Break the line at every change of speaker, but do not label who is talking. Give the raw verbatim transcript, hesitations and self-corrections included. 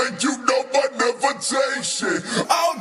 make you know but never take shit. All